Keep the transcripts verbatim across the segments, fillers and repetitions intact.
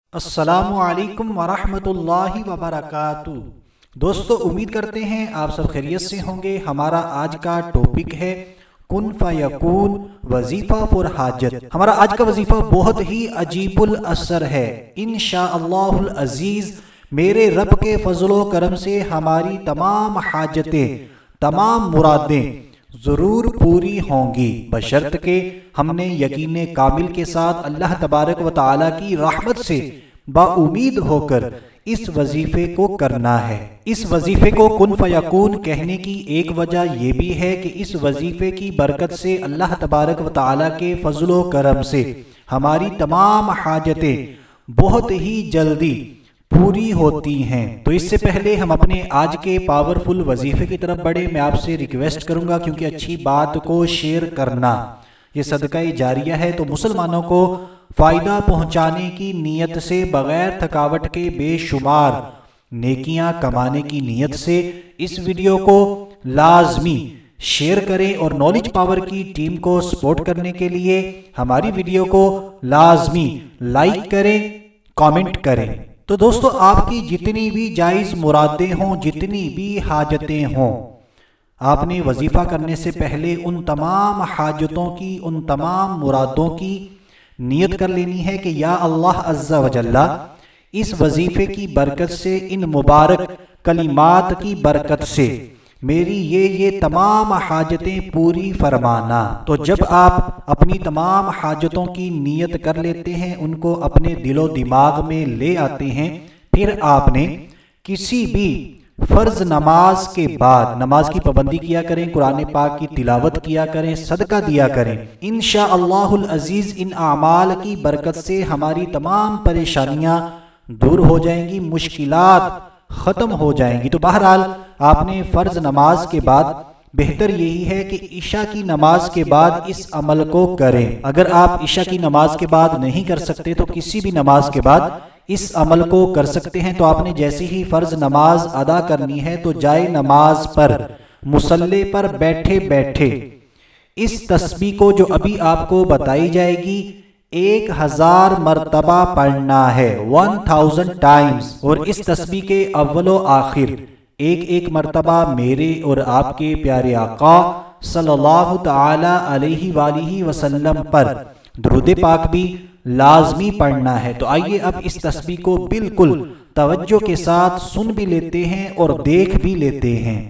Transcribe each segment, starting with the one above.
السلام علیکم ورحمۃ اللہ وبرکاتہ۔ دوستو امید کرتے ہیں آپ سب خیریت سے ہوں گے۔ ہمارا آج کا ٹاپک ہے کن فیکون وظیفہ پر حاجت۔ ہمارا آج کا وظیفہ بہت ہی عجیب الاثر ہے۔ انشاءاللہ العزیز میرے رب کے فضل و کرم سے ہماری تمام حاجتیں، تمام مرادیں ضرور پوری ہوں گی، بشرط کہ ہم نے یقین کامل کے ساتھ اللہ تبارک و تعالی کی رحمت سے با امید ہو کر اس وظیفے کو کرنا ہے۔ اس وظیفے کو کن فیکون کہنے کی ایک وجہ یہ بھی ہے کہ اس وظیفے کی برکت سے اللہ تبارک و تعالی کے فضل و کرم سے ہماری تمام حاجتیں بہت ہی جلدی پوری ہوتی ہیں۔ تو اس سے پہلے ہم اپنے آج کے پاورفل وظیفے کی طرف بڑھیں، میں آپ سے ریکویسٹ کروں گا کیونکہ اچھی بات کو شیئر کرنا یہ صدقہ جاریہ ہے، تو مسلمانوں کو فائدہ پہنچانے کی نیت سے، بغیر تھکاوٹ کے بے شمار نیکیاں کمانے کی نیت سے اس ویڈیو کو لازمی شیئر کریں، اور نالج پاور کی ٹیم کو سپورٹ کرنے کے لیے ہماری ویڈیو کو لازمی لائک کریں، کامنٹ کریں۔ تو دوستو آپ کی جتنی بھی جائز مرادیں ہوں، جتنی بھی حاجتیں ہوں، آپ نے وظیفہ کرنے سے پہلے ان تمام حاجتوں کی، ان تمام مرادوں کی نیت کر لینی ہے کہ یا اللہ عز و جل اس وظیفے کی برکت سے، ان مبارک کلمات کی برکت سے میری یہ یہ تمام حاجتیں پوری فرمانا۔ تو جب آپ اپنی تمام حاجتوں کی نیت کر لیتے ہیں، ان کو اپنے دل و دماغ میں لے آتے ہیں، پھر آپ نے کسی بھی فرض نماز کے بعد نماز کی پابندی کیا کریں، قرآن پاک کی تلاوت کیا کریں، صدقہ دیا کریں۔ انشاءاللہ العزیز ان اعمال کی برکت سے ہماری تمام پریشانیاں دور ہو جائیں گی، مشکلات ختم ہو جائیں گی۔ تو بہرحال آپ نے فرض نماز کے بعد بہتر یہی ہے کہ عشاء کی نماز کے بعد اس عمل کو کریں۔ اگر آپ عشاء کی نماز کے بعد نہیں کر سکتے تو کسی بھی نماز کے بعد اس عمل کو کر سکتے ہیں۔ تو آپ نے جیسے ہی فرض نماز ادا کرنی ہے تو جائے نماز پر، مصلی پر بیٹھے بیٹھے اس تسبیح کو جو ابھی آپ کو بتائی جائے گی ایک ہزار مرتبہ پڑھنا ہے، ون تھاؤزنڈ ٹائمز، اور اس تسبیح کے اول و آخر ایک ایک مرتبہ میرے اور آپ کے پیارے آقا صلی اللہ تعالی علیہ وآلہ وسلم پر درود پاک بھی لازمی پڑھنا ہے۔ تو آئیے اب اس تسبیح کو بالکل توجہ کے ساتھ سن بھی لیتے ہیں اور دیکھ بھی لیتے ہیں۔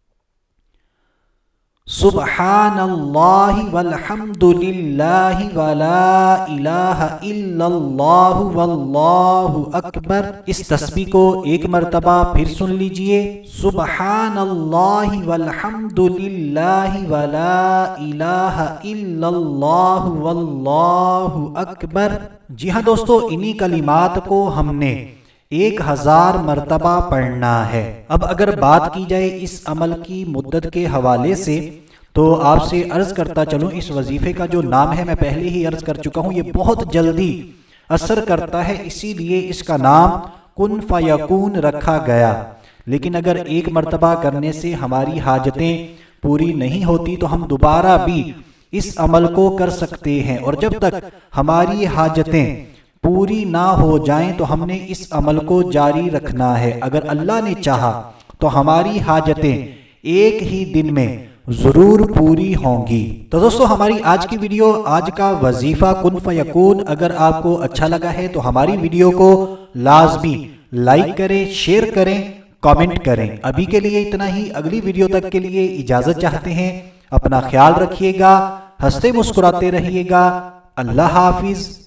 سبحان اللہ والحمد للہ ولا الہ الا اللہ واللہ اکبر۔ اس تسبیح کو ایک مرتبہ پھر سن لیجئے، سبحان اللہ والحمد للہ ولا الہ الا اللہ واللہ اکبر۔ جی ہاں دوستو، انہی کلمات کو ہم نے ایک ہزار مرتبہ پڑھنا ہے۔ اب اگر بات کی جائے اس عمل کی مدت کے حوالے سے تو آپ سے عرض کرتا چلوں، اس وظیفے کا جو نام ہے میں پہلے ہی عرض کر چکا ہوں، یہ بہت جلدی اثر کرتا ہے، اسی لیے اس کا نام کن فیکون رکھا گیا۔ لیکن اگر ایک مرتبہ کرنے سے ہماری حاجتیں پوری نہیں ہوتی تو ہم دوبارہ بھی اس عمل کو کر سکتے ہیں، اور جب تک ہماری حاجتیں پوری نہ ہو جائیں تو ہم نے اس عمل کو جاری رکھنا ہے۔ اگر اللہ نے چاہا تو ہماری حاجتیں ایک ہی دن میں ضرور پوری ہوں گی۔ تو دوستو ہماری آج کی ویڈیو، آج کا وظیفہ کن فیکون اگر آپ کو اچھا لگا ہے تو ہماری ویڈیو کو لازمی لائک کریں، شیئر کریں، کامنٹ کریں۔ ابھی کے لیے اتنا ہی، اگلی ویڈیو تک کے لیے اجازت چاہتے ہیں۔ اپنا خیال رکھیے گا، ہنستے مسکراتے رہیے گا۔ اللہ حافظ۔